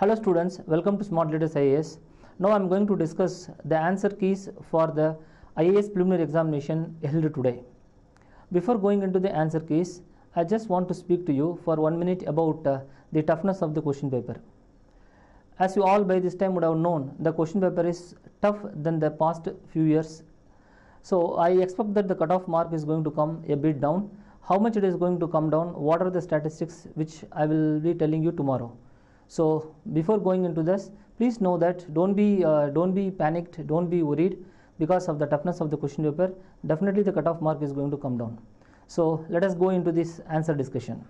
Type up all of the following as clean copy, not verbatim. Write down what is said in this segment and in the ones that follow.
Hello students, welcome to Smart Leaders IAS. Now I am going to discuss the answer keys for the IAS preliminary examination held today. Before going into the answer keys, I just want to speak to you for 1 minute about the toughness of the question paper. As you all by this time would have known, the question paper is tough than the past few years. So I expect that the cutoff mark is going to come a bit down. How much it is going to come down, what are the statistics which I will be telling you tomorrow. So before going into this, please know that don't be panicked, don't be worried because of the toughness of the question paper. Definitely the cutoff mark is going to come down. So let us go into this answer discussion.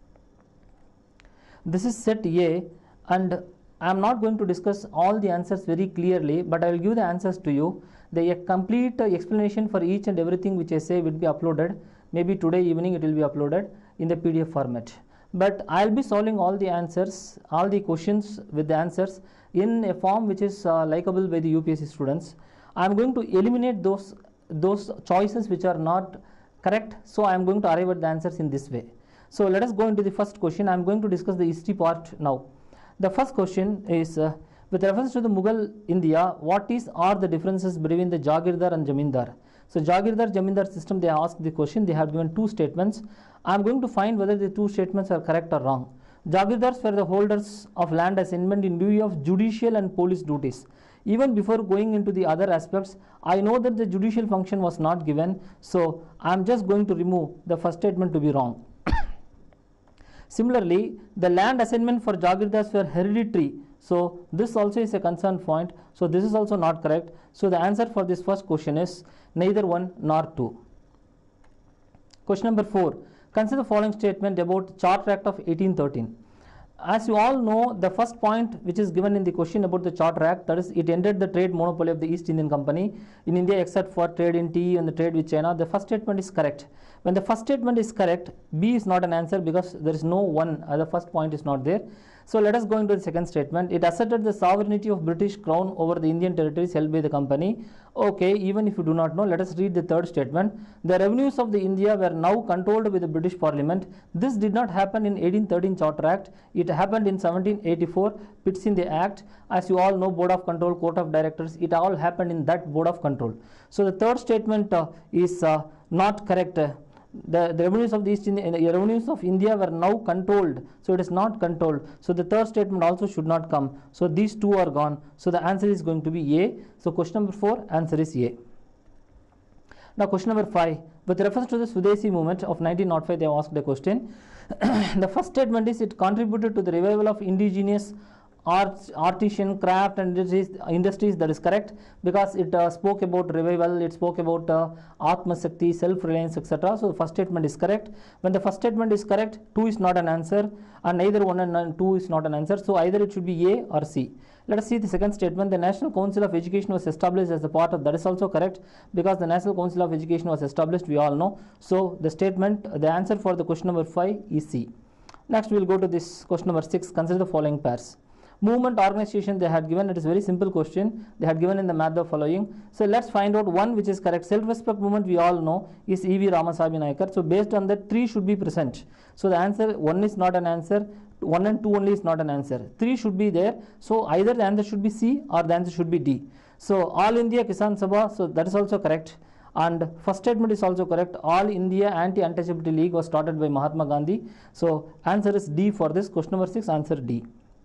This is set A, and I am not going to discuss all the answers very clearly, but I will give the answers to you. The complete explanation for each and everything which I say will be uploaded. Maybe today evening it will be uploaded in the PDF format. But I will be solving all the answers, all the questions with the answers in a form which is likable by the UPSC students. I am going to eliminate those choices which are not correct. So I am going to arrive at the answers in this way. So let us go into the first question. I am going to discuss the history part now. The first question is with reference to the Mughal India, what are the differences between the Jagirdar and Jamindar? So Jagirdar Jamindar system, they asked the question. They have given two statements. I am going to find whether the two statements are correct or wrong. Jagirdars were the holders of land assignment in lieu of judicial and police duties. Even before going into the other aspects, I know that the judicial function was not given. So I am just going to remove the first statement to be wrong. Similarly, the land assignment for Jagirdars were hereditary. So this also is a concern point. So this is also not correct. So the answer for this first question is neither 1 nor 2. Question number 4. Consider the following statement about Charter Act of 1813. As you all know, the first point which is given in the question about the Charter Act, that is, it ended the trade monopoly of the East Indian Company in India except for trade in tea and the trade with China. The first statement is correct. When the first statement is correct, B is not an answer because there is no 1, the first point is not there. So let us go into the second statement. It asserted the sovereignty of British Crown over the Indian territories held by the company. Okay, even if you do not know, let us read the third statement. The revenues of the India were now controlled by the British Parliament. This did not happen in 1813 Charter Act. It happened in 1784, Pitt's in the Act. As you all know, Board of Control, Court of Directors, it all happened in that Board of Control. So the third statement is not correct. The revenues of the revenues of India were now controlled, so it is not controlled. So the third statement also should not come. So these two are gone. So the answer is going to be A. So question number 4, answer is A. Now question number 5. With reference to the Swadeshi movement of 1905, they have asked a question. The first statement is it contributed to the revival of indigenous artisan craft and industries. That is correct because it spoke about revival, it spoke about Atma Shakti, self-reliance, etc. So the first statement is correct. When the first statement is correct, 2 is not an answer, and neither 1 and 2 is not an answer. So either it should be A or C. Let us see the second statement. The National Council of Education was established as a part of, that is also correct because the National Council of Education was established, we all know. So the statement, the answer for the question number 5 is C. Next we will go to this question number 6. Consider the following pairs. Movement organization they had given, it is very simple question. They had given in the math the following. So let's find out one which is correct. Self-respect movement we all know is E.V. Ramasamy Naicker. So based on that, 3 should be present. So the answer 1 is not an answer. 1 and 2 only is not an answer. 3 should be there. So either the answer should be C or the answer should be D. So All India Kisan Sabha, so that is also correct. And first statement is also correct. All India Anti-Untouchability League was started by Mahatma Gandhi. So answer is D for this. Question number 6, answer D.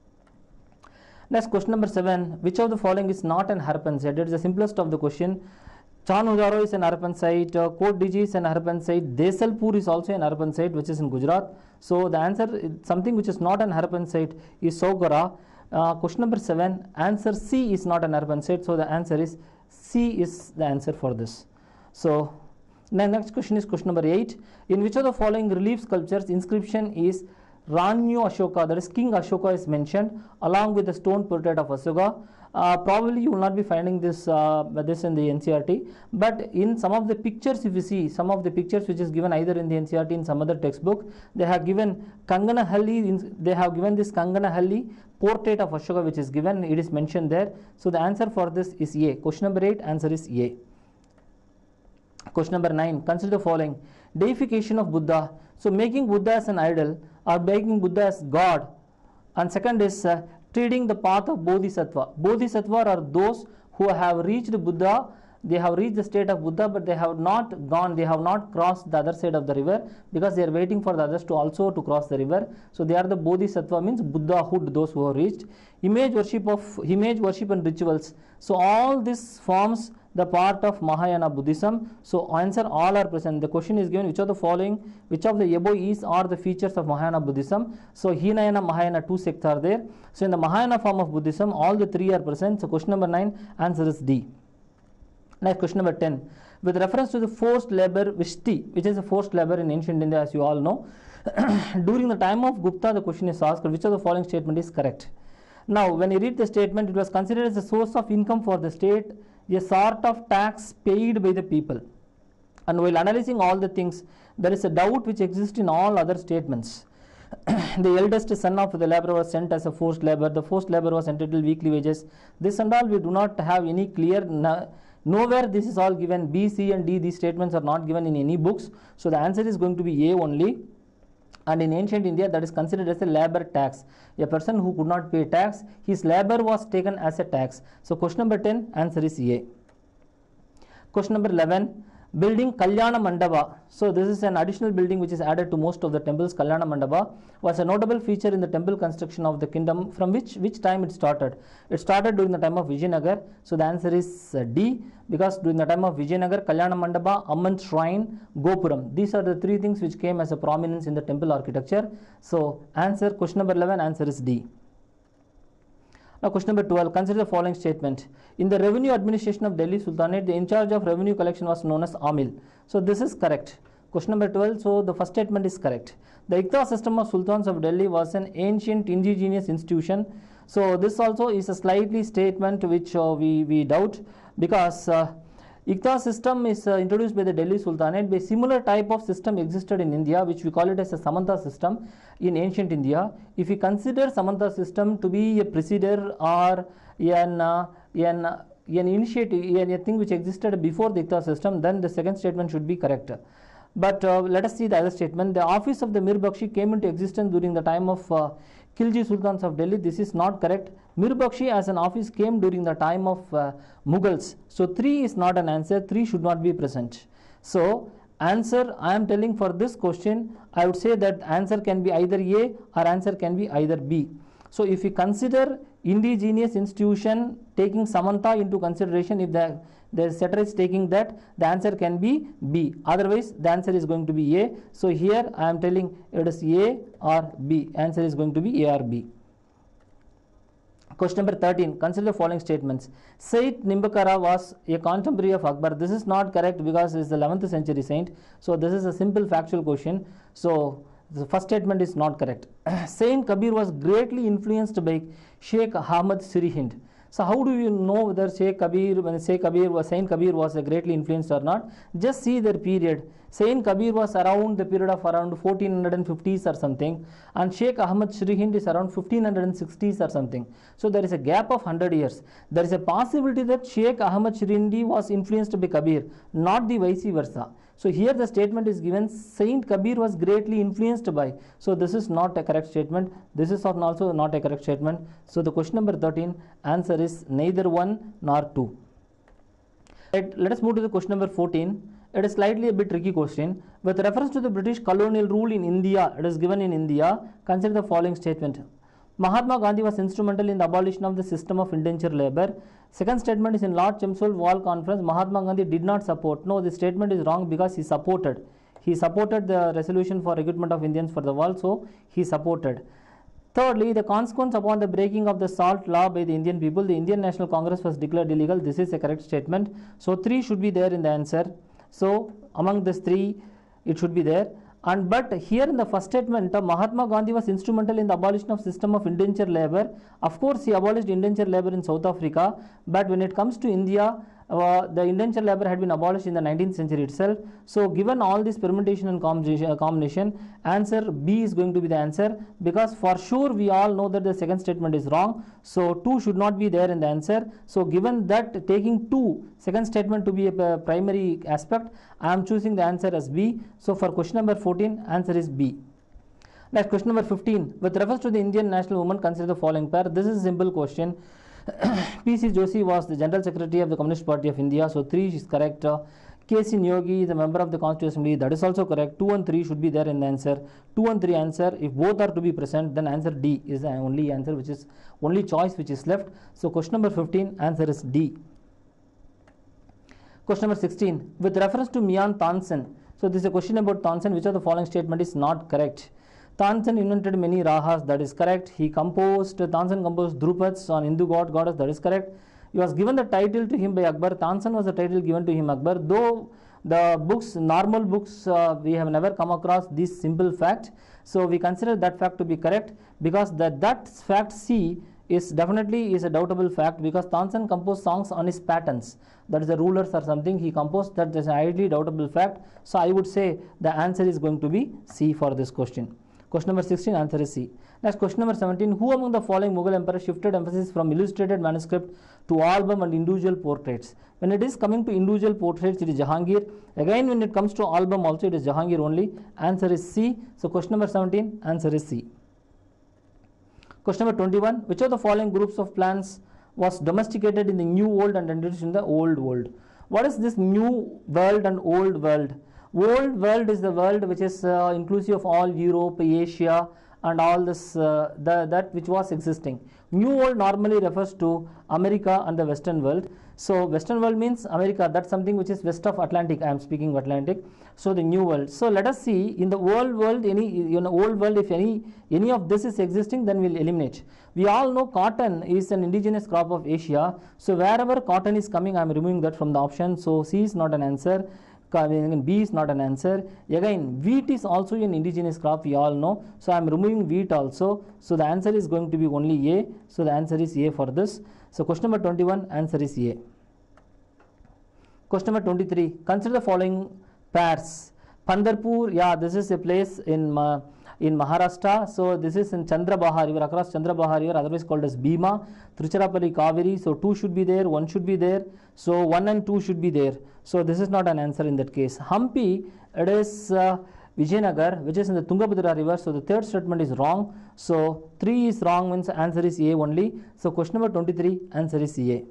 Next question number 7. Which of the following is not an Harappan site? It is the simplest of the question. Chanujaro is an Harappan site. Kot Diji is an Harappan site. Desalpur is also an Harappan site which is in Gujarat. So the answer, something which is not an Harappan site is Sogora. Question number 7. Answer C is not an Harappan site. So the answer is C is the answer for this. So the next question is question number 8. In which of the following relief sculptures inscription is Ranyo Ashoka, that is King Ashoka is mentioned along with the stone portrait of Ashoka. Probably you will not be finding this in the NCERT, but in some of the pictures, if you see some of the pictures which is given either in the NCERT in some other textbook, they have given Kanganahalli, they have given this Kanganahalli portrait of Ashoka which is given, it is mentioned there. So the answer for this is A. Question number 8, answer is A. Question number 9. Consider the following. Deification of Buddha. So making Buddha as an idol or making Buddha as God. And second is treading the path of Bodhisattva. Bodhisattva are those who have reached Buddha. They have reached the state of Buddha, but they have not gone, they have not crossed the other side of the river, because they are waiting for the others to also to cross the river. So they are the Bodhisattva, means Buddhahood, those who have reached. Image worship and rituals. So all this forms the part of Mahayana Buddhism. So answer, all are present. The question is given, which of the following, which of the above is are the features of Mahayana Buddhism? So Hinayana, Mahayana, two sects are there. So in the Mahayana form of Buddhism, all the three are present. So question number 9, answer is D. Next, question number 10. With reference to the forced labor, Vishti, which is a forced labor in ancient India, as you all know, during the time of Gupta, the question is asked, which of the following statement is correct? Now, when you read the statement, it was considered as a source of income for the state, a sort of tax paid by the people. And while analyzing all the things, there is a doubt which exists in all other statements. The eldest son of the laborer was sent as a forced labor. The forced labor was entitled weekly wages. This and all we do not have any clear. Nowhere this is all given. B, C and D, these statements are not given in any books. So the answer is going to be A only. And in ancient India, that is considered as a labor tax. A person who could not pay tax, his labor was taken as a tax. So question number 10, answer is A. Question number 11, building Kalyana Mandapa. So this is an additional building which is added to most of the temples. Kalyana Mandapa was a notable feature in the temple construction of the kingdom. From which time it started? It started during the time of Vijayanagar. So the answer is D, because during the time of Vijayanagar, Kalyana Mandapa, Amman Shrine, Gopuram. These are the three things which came as a prominence in the temple architecture. So answer, question number 11, answer is D. Now question number 12, consider the following statement. In the revenue administration of Delhi Sultanate, the in charge of revenue collection was known as Amil. So this is correct. Question number 12, so the first statement is correct. The Iqta system of Sultans of Delhi was an ancient indigenous institution. So this also is a slightly statement which we doubt, because Iqta system is introduced by the Delhi Sultanate. By similar type of system existed in India, which we call it as a Samanta system in ancient India. If we consider Samanta system to be a procedure or an initiative, a thing which existed before the Iqta system, then the second statement should be correct. But let us see the other statement. The office of the Mir Bakshi came into existence during the time of Khilji Sultans of Delhi. This is not correct. Mir Bakshi as an office came during the time of Mughals. So 3 is not an answer. 3 should not be present. So answer, I am telling for this question, I would say that answer can be either A or answer can be either B. So if we consider indigenous institution taking Samanta into consideration, if the setter is taking that, the answer can be B. Otherwise, the answer is going to be A. So here I am telling it is A or B. Answer is going to be A or B. Question number 13, consider the following statements. Saint Nimbakara was a contemporary of Akbar. This is not correct because it is the 11th century saint. So this is a simple factual question. So the first statement is not correct. Saint Kabir was greatly influenced by Sheikh Ahmad Sirihind. So how do you know whether Saint Kabir was greatly influenced or not? Just see their period. Saint Kabir was around the period of around 1450s or something, and Sheikh Ahmad Sirihind is around 1560s or something. So there is a gap of 100 years. There is a possibility that Sheikh Ahmad Sirihind was influenced by Kabir, not the vice versa. So here the statement is given, Saint Kabir was greatly influenced by. So this is not a correct statement. This is also not a correct statement. So the question number 13, answer is neither 1 nor 2. Right, let us move to the question number 14. It is slightly a bit tricky question. With reference to the British colonial rule in India, it is given in India, consider the following statement. Mahatma Gandhi was instrumental in the abolition of the system of indentured labor. Second statement is in Lord Chelmsford Wall Conference, Mahatma Gandhi did not support. No, this statement is wrong because he supported. He supported the resolution for recruitment of Indians for the wall, so he supported. Thirdly, the consequence upon the breaking of the SALT law by the Indian people, the Indian National Congress was declared illegal. This is a correct statement. So 3 should be there in the answer. So among these 3, it should be there. But here in the first statement, Mahatma Gandhi was instrumental in the abolition of system of indentured labor. Of course, he abolished indentured labor in South Africa. But when it comes to India, the indentured labor had been abolished in the 19th century itself. So given all this permutation and combination, answer B is going to be the answer, because for sure we all know that the second statement is wrong. So 2 should not be there in the answer. So given that, taking second statement to be a primary aspect, I am choosing the answer as B. So for question number 14, answer is B. Next, question number 15. With reference to the Indian national woman, consider the following pair. This is a simple question. P.C. Joshi was the General Secretary of the Communist Party of India, so 3 is correct. K.C. Nyogi is a member of the Constituent Assembly, that is also correct. 2 and 3 should be there in the answer. 2 and 3 answer, if both are to be present, then answer D is the only answer, which is only choice which is left. So question number 15, answer is D. Question number 16. With reference to Mian Tansen, so this is a question about Tansen, which of the following statement is not correct? Tansen invented many rahas, that is correct. Tansen composed Drupads on Hindu god, goddess, that is correct. He was given the title to him by Akbar. Tansen was the title given to him Akbar. Though the books, normal books, we have never come across this simple fact. So we consider that fact to be correct, because that fact C is definitely is a doubtable fact, because Tansen composed songs on his patterns, that is the rulers or something he composed. That is a highly doubtable fact. So I would say the answer is going to be C for this question. Question number 16, answer is C. Next, question number 17. Who among the following Mughal emperors shifted emphasis from illustrated manuscript to album and individual portraits? When it is coming to individual portraits, it is Jahangir. Again, when it comes to album also, it is Jahangir only. Answer is C. So question number 17, answer is C. Question number 21. Which of the following groups of plants was domesticated in the New World and introduced in the Old World? What is this New World and Old World? Old World is the world which is inclusive of all Europe, Asia, and all this that which was existing. New World normally refers to America and the Western world. So Western world means America, that's something which is west of Atlantic. I am speaking of Atlantic. So the New World. So let us see in the old world, old world, if any of this is existing, then we'll eliminate. We all know cotton is an indigenous crop of Asia. So wherever cotton is coming, I am removing that from the option. So C is not an answer. B is not an answer. Again, wheat is also an indigenous crop, we all know. So I am removing wheat also. So the answer is going to be only A. So the answer is A for this. So question number 21, answer is A. Question number 23. Consider the following pairs. Pandharpur, yeah, this is a place in Maharashtra. So this is in Chandrabahar river, across Chandrabahar river, otherwise called as Bhima. Tiruchirappalli, Kaveri. So 2 should be there, 1 should be there. So 1 and 2 should be there. So this is not an answer in that case. Hampi, it is Vijayanagar, which is in the Tungabhadra river. So the third statement is wrong. So 3 is wrong, means answer is A only. So question number 23, answer is A.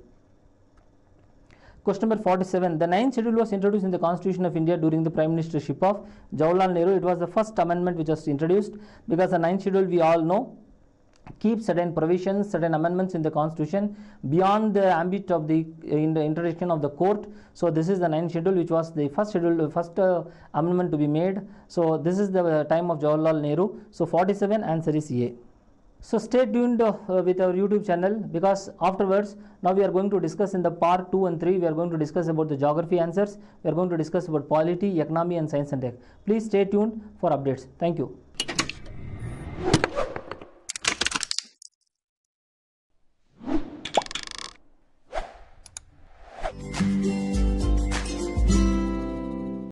Question number 47. The 9th schedule was introduced in the Constitution of India during the Prime Ministership of Jawaharlal Nehru. It was the first amendment which was introduced, because the 9th schedule, we all know, keep certain provisions, certain amendments in the Constitution beyond the ambit of the interdiction of the court. So this is the 9th schedule, which was the first schedule, first amendment to be made. So this is the time of Jawaharlal Nehru. So 47, answer is A. So stay tuned with our YouTube channel, because afterwards now we are going to discuss in the part 2 and 3, we are going to discuss about the geography answers, we are going to discuss about polity, economy and science and tech. Please stay tuned for updates. Thank you.